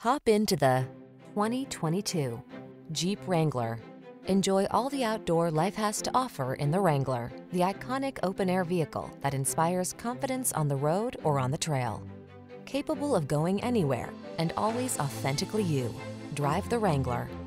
Hop into the 2022 Jeep Wrangler. Enjoy all the outdoor life has to offer in the Wrangler, the iconic open-air vehicle that inspires confidence on the road or on the trail. Capable of going anywhere and always authentically you. Drive the Wrangler.